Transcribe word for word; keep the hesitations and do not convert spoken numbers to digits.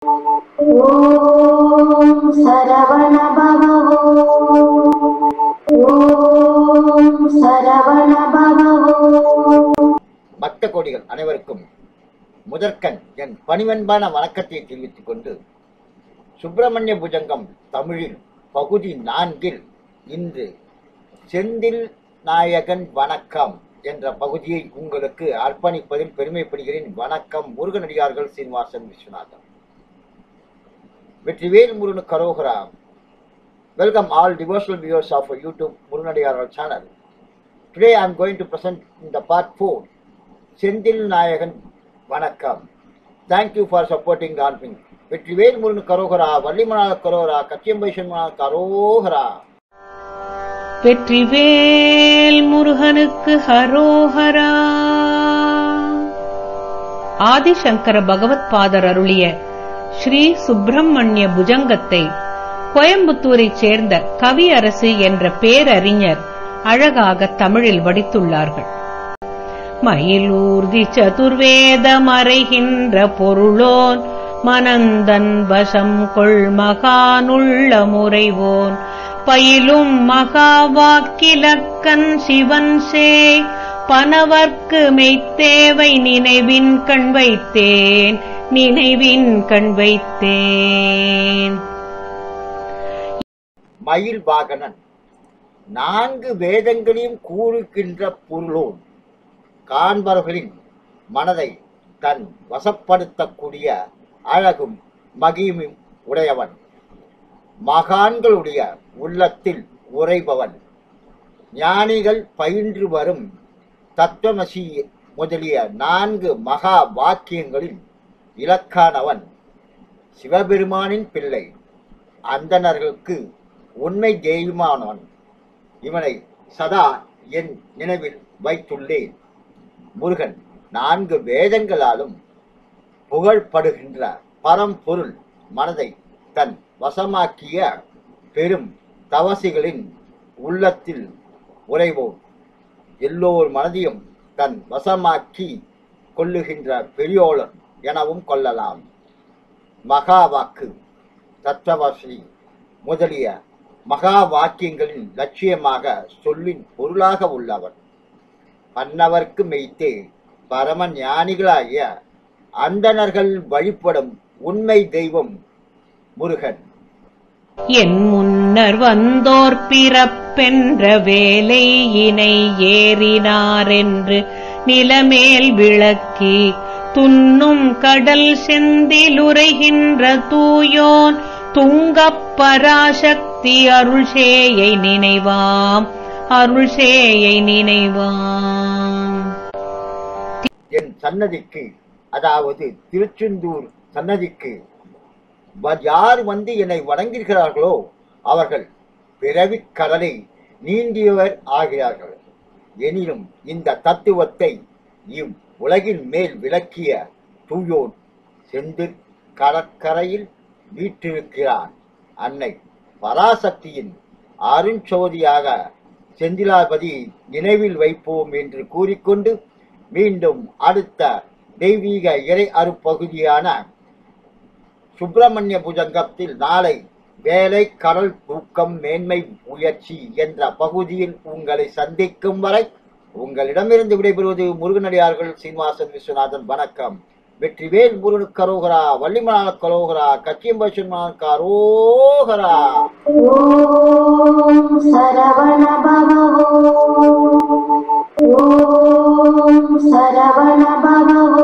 ஓம் சரவண பவோ ஓம் சரவண பவோ. பக்த கோடிகள் அனைவருக்கும் முதற்கண் என் பணிவன்பான வணக்கத்தை தெரிவித்துக் கொண்டு, சுப்பிரமணிய புஜங்கம் தமிழில் பகுதி நான்கில் இன்று செந்தில் நாயகன் வணக்கம் என்ற பகுதியை உங்களுக்கு அர்ப்பணிப்பதில் பெருமைப்படுகிறேன். வணக்கம். முருகனடியார்கள் Srinivasan Viswanathan. Vetrivel முருகனு கரோகரா. Welcome all devotional viewers of YouTube Muruganadiyaral channel. Today I am going to present in the part four Sendil Nayagan Vanakkam. Thank you for supporting on me. Vetrivel Muruganu Karohara, Vallimanala Karohara, Kathiyambaishanmanala Karohara. Vetrivel முருகனுக்கு ஹரோஹரா. ஆதிசங்கர பகவத் father அருளிய ஸ்ரீ சுப்பிரமணிய புஜங்கத்தை கோயம்புத்தூரைச் சேர்ந்த கவி அரசு என்ற பேரறிஞர் அழகாக தமிழில் வடித்துள்ளார்கள். மயிலூர்தி சதுர்வேத மறைகின்ற பொருளோன் மனந்தன் வசம் கொள் மகானுள்ள முறைவோன் பயிலும் மகா வாக்கிலக்கன் சிவன் சேய் பனவர்க்கு மெய்த்தேவை நினைவின் கண் வைத்தேன் நினைவின் கண் வைத்தேன். மயில் வாகனன் நான்கு வேதங்களையும் கூறுகின்ற பொருளோன் காண்பவர்களின் மனதை தன் வசப்படுத்தக்கூடிய அழகும் மகிமையும் உடையவன், மகான்களுடைய உள்ளத்தில் உறைபவன், ஞானிகள் பயின்று வரும் தத்துவமசி முதலிய நான்கு மகா வாக்கியங்களில் இலக்கானவன், சிவபெருமானின் பிள்ளை, அந்தணர்களுக்கு உண்மை தெய்வமானவன். இவனை சதா என் நினைவில் வைத்துள்ளேன். முருகன் நான்கு வேதங்களாலும் புகழ்படுகின்ற பரம்பொருள் மனதை தன் வசமாக்கிய பெரும் தவசிகளின் உள்ளத்தில் உறைவோன், எல்லோர் மனதையும் தன் வசமாக்கி கொள்ளுகின்ற பெரியோளன் எனவும் கொள்ளலாம். மகா வாக்கு, தத்துவசி முதலிய மகா வாக்கியங்களின் லட்சியமாக சொல்லின் பொருளாக உள்ளவன், பன்னவர்க்கு மெய்த்தே பரம ஞானிகளாகிய அந்தணர்கள் வழிபடும் உண்மை தெய்வம் முருகன். என் முன்னர் வந்தோர் பிறப்பென்ற வேலை இணை ஏறினாரென்று நிலமேல் விளக்கி துன்னும் கடல் செந்திலுரைகின்ற தூயோன் துங்கப் பராசக்தி அருள்சேயை நினைவாம் அருள்சேயை நினைவாம். என் சன்னதிக்கு, அதாவது திருச்செந்தூர் சன்னதிக்கு யார் வந்து என்னை வணங்குகிறார்களோ அவர்கள் பிறவிக் கடலை நீந்தியவர் ஆகிறார்கள். எனினும் இந்த தத்துவத்தை இவ் உலகின் மேல் விளக்கிய தூயோன் செந்தில் கடற்கரையில் வீற்றிருக்கிறான். அன்னை பராசக்தியின் அருஞ்சோதியாக செந்திலாபதி நினைவில் வைப்போம் என்று கூறிக்கொண்டு, மீண்டும் அடுத்த தெய்வீக இறை அருப்பகுதியான சுப்பிரமணிய புஜங்கத்தில் நாளை வேலை கடல் தூக்கம் மேன்மை முயற்சி என்ற பகுதியில் உங்களை சந்திக்கும் வரை உங்களிடமிருந்து விடைபெறுவது முருகனடியார்கள் சீனிவாசன் விஸ்வநாதன். வணக்கம். வெற்றிவேல் முருகனு கரோகரா, வள்ளிமணால கரோகரா, கச்சியம்பசுமான் கரோகரா. ஓம் சரவண பவோ ஓம் சரவண பவோ.